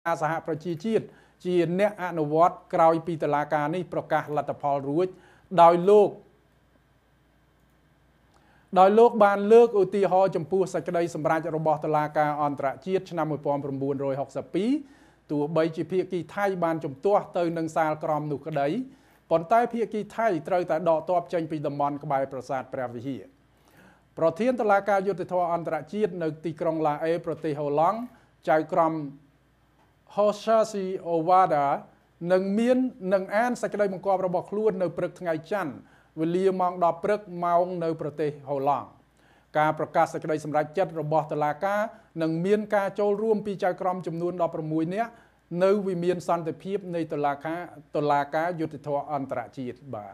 សហប្រជាជាតិជាអ្នកអនុវត្តក្រោយពីតុលាការនេះប្រកាសលទ្ធផលរួចដោយលោកបានលើកឧទាហរណ៍ចំពោះសេចក្តីសម្រេចរបស់តុលាការអន្តរជាតិឆ្នាំ1962ទោះបីជាភាគីថៃបានជំទាស់ទៅនឹងសាលក្រមនោះក្តីប៉ុន្តែភាគីថៃត្រូវតែដកទ័ពចេញពីតំបន់ក្បែរប្រាសាទព្រះវិហារប្រធានតុលាការយុត្តិធម៌អន្តរជាតិនៅទីក្រុងឡាអេប្រទេសហូឡង់ចៅក្រម Hoshasi Owada នឹងអានសេចក្តីបង្គាប់របស់ខ្លួននៅព្រឹកថ្ងៃច័ន្ទវេលាម៉ោង10ព្រឹកម៉ោងនៅប្រទេសហូឡង់ការប្រកាសសេចក្តីសម្រេចចិត្តរបស់តុលាការនឹងមានការចូលរួមពីចៅក្រមចំនួន16នាក់នៅវិមានសន្តិភាពនៃតុលាការយុត្តិធម៌អន្តរជាតិបាទ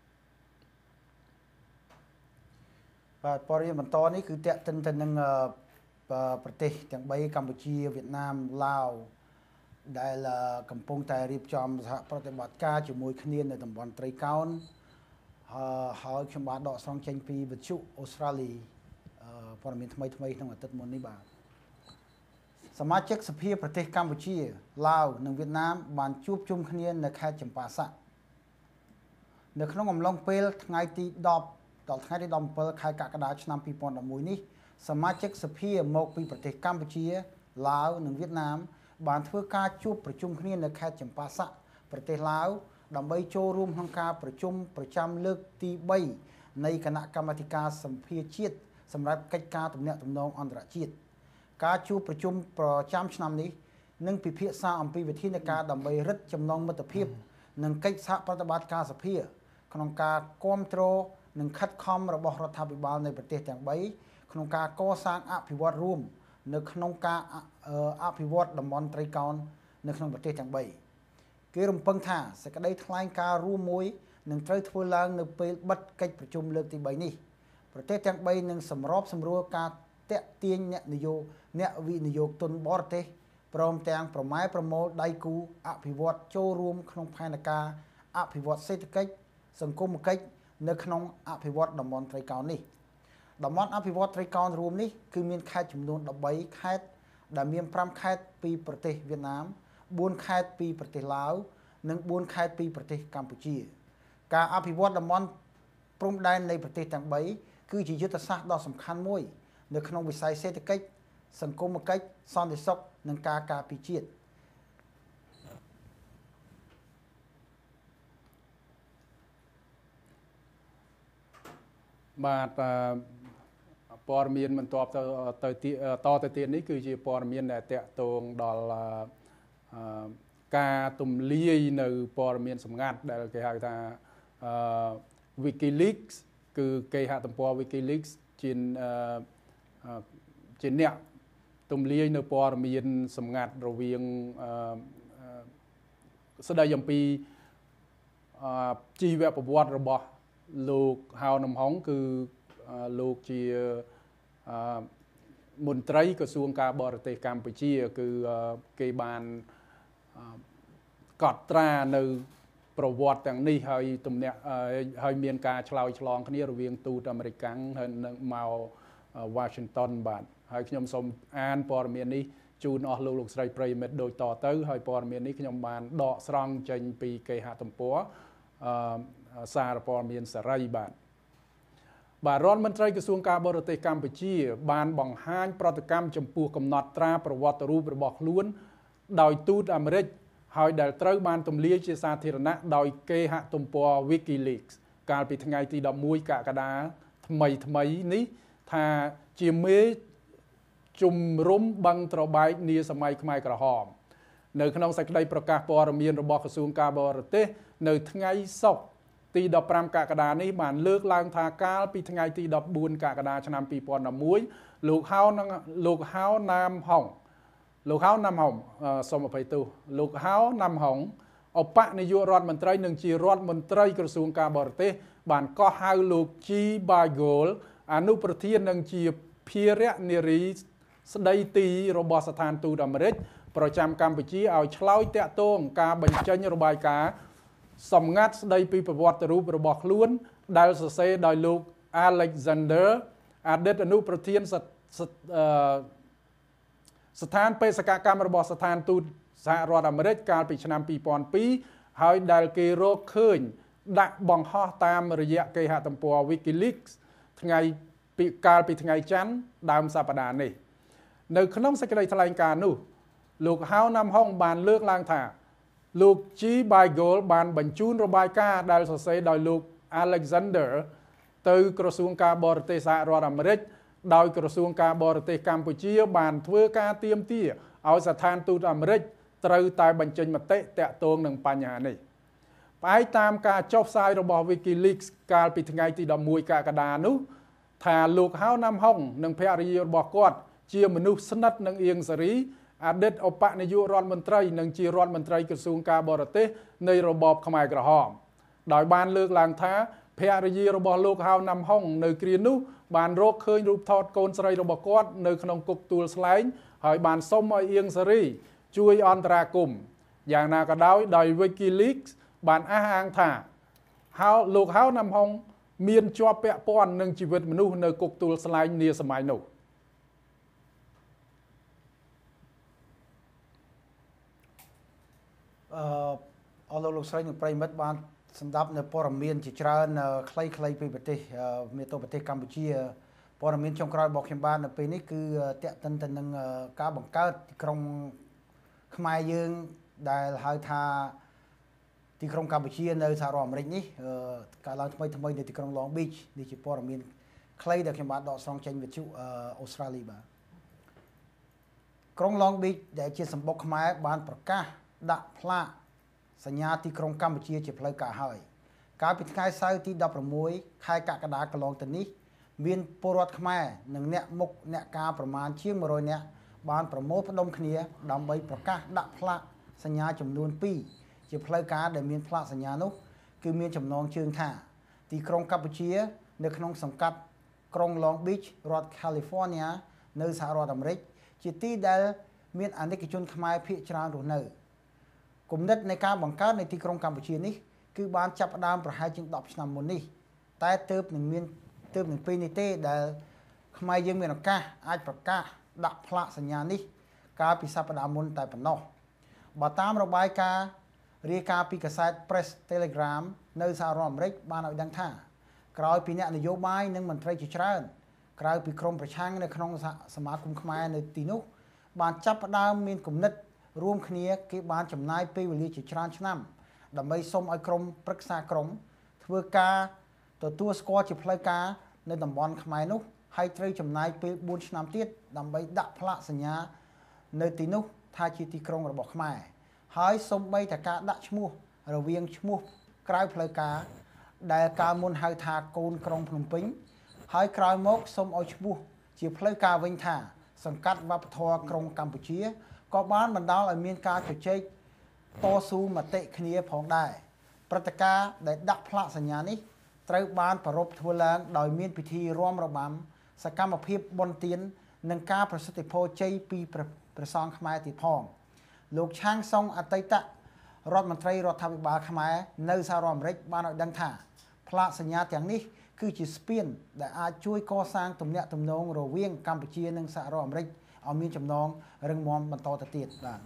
ព័ត៌មានបន្តនេះគឺតាក់ទិនទៅនឹងប្រទេសទាំង3កម្ពុជាវៀតណាមឡាវដែលកំពុងតែរៀបចំសហប្រតិបត្តិការជាមួយគ្នានៅតំបន់ត្រីកោណហើយខ្ញុំបានដកស្រង់ចេញពីវិទ្យុអូស្ត្រាលីព័ត៌មានថ្មីក្នុងអាទិត្យមុននេះបាទសមាជិកសភាប្រទេសកម្ពុជាឡាវនិងវៀតណាមបានជួបជុំគ្នានៅខេត្តចម្ប៉ាសាក់នៅក្នុងអំឡុងពេលថ្ងៃទី10ដល់ថ្ងៃទី17ខែកក្កដាឆ្នាំ2011នេះសមាជិកសភាមកពីប្រទេសកម្ពុជាឡាវនិងវៀតណាមបានធ្វើការជួបប្រជុំគ្នានៅខេត្តចម្ប៉ាសាក់ប្រទេសឡាវដើម្បីចូលរួមក្នុងការប្រជុំប្រចាំលើកទី3នៃគណៈកម្មាធិការសម្ភារជាតិសម្រាប់កិច្ចការទំនាក់ទំនងអន្តរជាតិការជួបប្រជុំប្រចាំឆ្នាំនេះនឹងពិភាក្សាអំពីវិធានការដើម្បីរឹតចំណងមិត្តភាពនិងកិច្ចសហប្រតិបត្តិការសភាក្នុងការគ្រប់គ្រងនិងខិតខំរបស់រដ្ឋាភិបាលនៃប្រទេសទាំង3ក្នុងការកសាងអភិវឌ្ឍរួមនៅក្នុងការអភិវឌ្ឍតំបន់ត្រីកោណនៅក្នុងប្រទេសទាំង3គេរំពឹងថាសេចក្តីថ្លែងការណ៍រួមមួយនឹងត្រូវធ្វើឡើងនៅពេលបិទកិច្ចប្រជុំលើកទី3នេះប្រទេសទាំង3នឹងសម្របសម្រួលការតាក់ទាញអ្នកវិនិយោគទុនបរទេសព្រមទាំងប្រម៉ែប្រមូលដៃគូអភិវឌ្ឍចូលរួមក្នុងផែនការអភិវឌ្ឍសេដ្ឋកិច្ចសង្គមគិច្ចនៅក្នុងអភិវឌ្ឍតំបន់ត្រីកោណនេះតំបន់អភិវឌ្ឍត្រីកោណរួមនេះគឺមានខេត្តចំនួន13ខេត្តដែលមាន5ខេត្តពីប្រទេសវៀតណាម4ខេត្តពីប្រទេសឡាវនិង4ខេត្តពីប្រទេសកម្ពុជាការអភិវឌ្ឍតំបន់ព្រំដែននៃប្រទេសទាំង3គឺជាយុទ្ធសាស្ត្រដ៏សំខាន់មួយនៅក្នុងវិស័យសេដ្ឋកិច្ចសង្គមគិច្ចសន្តិសុខនិងការការពារជាតិបាទព័ត៌មានបន្តទៅទៀតនេះគឺជាព័ត៌មានដែលតាក់ទងដល់ការទម្លាយនៅព័ត៌មានសម្ងាត់ដែលគេហៅថា WikiLeaks គឺគេហទំព័រ WikiLeaks ជាអ្នកទម្លាយនៅព័ត៌មានសម្ងាត់រវាងស្ដីអំពីជីវប្រវត្តិរបស់លោកហៅនំហុងគឺលោកជាមន្ត្រីក្រសួងការបរទេសកម្ពុជាគឺគេបានកត់ត្រានៅប្រវត្តិទាំងនេះហើយមានការឆ្លើយឆ្លងគ្នារវាងទូតអាមេរិកហើយនឹងមក Washington បាទហើយខ្ញុំសូមអានព័ត៌មាននេះជូនអស់លោកស្រីប្រិយមិត្តដូចតទៅហើយព័ត៌មាននេះខ្ញុំបានដកស្រង់ចេញពីគេហទំព័រសារព័ត៌មានសេរីបាទរដ្ឋមន្ត្រីក្រសួងការបរទេសកម្ពុជាបានបង្ហាញប្រតិកម្មចំពោះកំណត់ត្រាប្រវត្តិរូបរបស់ខ្លួនដោយទូតអាមេរិកហើយដែលត្រូវបានទម្លាយជាសាធារណៈដោយគេហទំព័រ WikiLeaks កាលពីថ្ងៃទី11កក្កដាថ្មីនេះថាជាមេជំរុំបឹងត្របែកនាសម័យខ្មែរក្រហមនៅក្នុងសេចក្តីប្រកាសព័ត៌មានរបស់ក្រសួងការបរទេសនៅថ្ងៃសុក្រទី15កក្កដានេះបានលើកឡើងថាកាលពីថ្ងៃទី14កក្កដាឆ្នាំ2011លោកហៅណាមហុងសូមអភ័យទោសលោកហៅណាមហុងឧបនាយករដ្ឋមន្ត្រីនិងជារដ្ឋមន្ត្រីក្រសួងការបរទេសបានកោះហៅលោកជីបាហ្គោលអនុប្រធាននិងជាភារៈនារីស្ដីទីរបស់ស្ថានទូតអាមេរិកប្រចាំកម្ពុជាឲ្យឆ្លើយតាក់ទងការបញ្ចេញរបាយការណ៍សម្ងាត់ស្ដីពីប្រវត្តិរូបរបស់ខ្លួនដែលសរសេរដោយលោក Alexander អតីតអនុប្រធានស្ថានបេសកកម្មរបស់ស្ថានទូតសហរដ្ឋអាមេរិកកាលពីឆ្នាំ2002ហើយដែលគេរកឃើញដាក់បង្ហោះតាមរយៈគេហទំព័រ WikiLeaks កាលពីថ្ងៃច័ន្ទដើមសប្តាហ៍នេះនៅក្នុងសេចក្តីថ្លែងការណ៍នោះលោកហៅណាំហុងបានលើកឡើងថាលោក G. Bagel បានបញ្ជូនរបាយការណ៍ដែលសរសេរដោយលោក Alexander ទៅក្រសួងការបរទេសសហរដ្ឋអាមេរិកដោយក្រសួងការបរទេសកម្ពុជាបានធ្វើការទាមទារឲ្យស្ថានទូតអាមេរិកត្រូវតែបញ្ចេញមតិតាក់ទងនឹងបញ្ហានេះផ្អែកតាមការចុះផ្សាយរបស់ WikiLeaks កាលពីថ្ងៃទី11កក្កដានោះថាលោកហៅណាំហុងនិងភរិយារបស់គាត់ជាមនុស្សស្និទ្ធនឹងអៀងសារីអតីតឧបនាយករដ្ឋមន្ត្រីនិងជារដ្ឋមន្ត្រីក្រសួងការបរទេសនៃរបបខ្មែរក្រហមដោយបានលើកឡើងថាភរិយារបស់លោកហៅណាំហុងនៅគ្រានោះបានរកឃើញរូបថតកូនស្រីរបស់គាត់នៅក្នុងគុកទួលស្លែងហើយបានសុំឲ្យអៀងសារីជួយអន្តរាគមន៍យ៉ាងណាក៏ដោយ WikiLeaks បានអះអាងថាលោកហៅណាំហុងមានជាប់ពាក់ព័ន្ធនឹងជីវិតមនុស្សនៅគុកទួលស្លែងនាសម័យនោះអរលោកស្រីនិងប្រិមិត្តបានសម្ដាប់នៅព័ត៌មានជាច្រើនខ្លីៗពីប្រទេសមាតុប្រទេសកម្ពុជាព័ត៌មានចុងក្រោយរបស់ខ្ញុំបាននៅពេលនេះគឺតាក់ទិនទៅនឹងការបង្កើតទីក្រុងខ្មែរយើងដែលហៅថាទីក្រុងកម្ពុជានៅសហរដ្ឋអាមេរិកនេះកាលឡើងថ្មីនៅទីក្រុង Long Beach នេះជាព័ត៌មានខ្លីដែលខ្ញុំបានដកស្រង់ចេញវិទ្យុអូស្ត្រាលីបាទក្រុង Long Beach ដែលជាសម្បុកខ្មែរបានប្រកាសដាក់ផ្លាកសញ្ញាទីក្រុងកម្ពុជាជាផ្លូវការហើយកាលពីថ្ងៃសៅរ៍ទី16ខែកក្កដាកន្លងទៅនេះមានពលរដ្ឋខ្មែរនិងអ្នកមុខអ្នកការប្រមាណជាង100នាក់បានប្រមូលផ្ដុំគ្នាដើម្បីប្រកាសដាក់ផ្លាកសញ្ញាចំនួន2ជាផ្លូវការដែលមានផ្លាកសញ្ញានោះគឺមានចំណងជើងថាទីក្រុងកម្ពុជានៅក្នុងសង្កាត់ក្រុង Long Beach រដ្ឋ California នៅសហរដ្ឋអាមេរិកជាទីដែលមានអាណិកជនខ្មែរភាគច្រើនរស់នៅគំនិតនៃការបង្កើតនៃទីក្រុងកម្ពុជានេះគឺបានចាប់ផ្ដើមប្រហែលជាង10ឆ្នាំមុននេះតែទើបនឹងពេលនេះទេដែលខ្មែរយើងមានឱកាសអាចប្រកាសដាក់ផ្លាកសញ្ញានេះកាលពីសប្តាហ៍មុនតែប៉ុណ្ណោះបើតាមរបាយការណ៍រាយការណ៍ពីកាសែត Press Telegram នៅសហរដ្ឋអាមេរិកបានឲ្យដឹងថាក្រោយពីអ្នកនយោបាយនិងមន្ត្រីជាច្រើនក្រៅពីក្រមប្រឆាំងនៅក្នុងសមាគមខ្មែរនៅទីនោះបានចាប់ផ្ដើមមានគំនិតរួមគ្នាគេបានចំណាយពេលវេលាជាច្រើនឆ្នាំដើម្បីសុំឲ្យក្រុមប្រឹក្សាក្រុមធ្វើការទទួលស្គាល់ជាផ្លូវការនៅតំបន់ខ្មែរនោះហើយត្រូវចំណាយពេល4ឆ្នាំទៀតដើម្បីដាក់ផ្លាកសញ្ញានៅទីនោះថាជាទីក្រុងរបស់ខ្មែរហើយសូម្បីតែការដាក់ឈ្មោះរវាងឈ្មោះក្រៅផ្លូវការដែលកាលមុនហៅថាកូនក្រុងភ្នំពេញហើយក្រោយមកសូមឲ្យឈ្មោះជាផ្លូវការវិញថាសង្កាត់វប្បធម៌ក្រុងកម្ពុជាក៏បានបណ្ដាលឲ្យមានការជជែកតស៊ូមតិគ្នាផងដែរព្រឹត្តិការណ៍ដែលដាក់ផ្លាកសញ្ញានេះត្រូវបានប្រារព្ធធ្វើឡើងដោយមានពិធីរាំរបាំសកម្មភាពបុណ្យទាននិងការប្រសិទ្ធពរជ័យពីព្រះសង្ឃខ្មែរទៀតផងលោកឆាងសុងអតីតរដ្ឋមន្ត្រីរដ្ឋាភិបាលខ្មែរនៅសហរដ្ឋអាមេរិកបានឲ្យដឹងថាផ្លាកសញ្ញាទាំងនេះគឺជាស្ពានដែលអាចជួយកសាងទំនាក់ទំនងរវាងកម្ពុជានិងសហរដ្ឋអាមេរិកឲ្យមានចំណងរឹងមាំបន្តទៅទៀតបាទ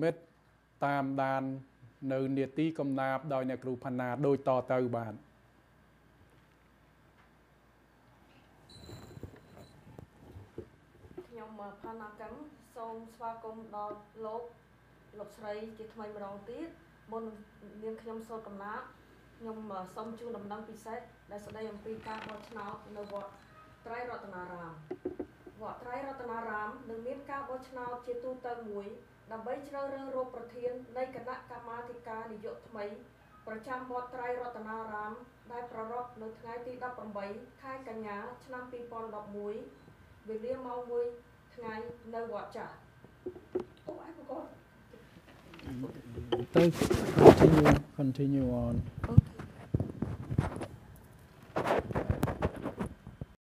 មិត្តតាមដាននៅនេតិកំណាព្យដោយអ្នកគ្រូផាណាដោយតទៅបាទខ្ញុំផាណាកម្មសូមស្វាគមន៍ដល់លោកស្រីជាថ្មីម្ដងទៀតមុននាងខ្ញុំសូត្រកំណាព្យខ្ញុំសូមជូនដំណឹងពិសេសដែលស្ដីអំពីការបោះឆ្នោតនៅវត្តត្រៃរតនារាមវត្តត្រៃរតនារាមនឹងមានការបោះឆ្នោតជាទូទៅមួយដើម្បីជ្រើសរើសរកប្រធាននៃគណៈកម្មាធិការនយោបាយថ្មីប្រចាំវត្តត្រៃរតនារាមដែលប្រារព្ធនៅថ្ងៃទី 18 ខែកញ្ញាឆ្នាំ 2011 វេលាម៉ោង 1 ថ្ងៃនៅវត្តចាស់អូអីប្រកបទៅ continue on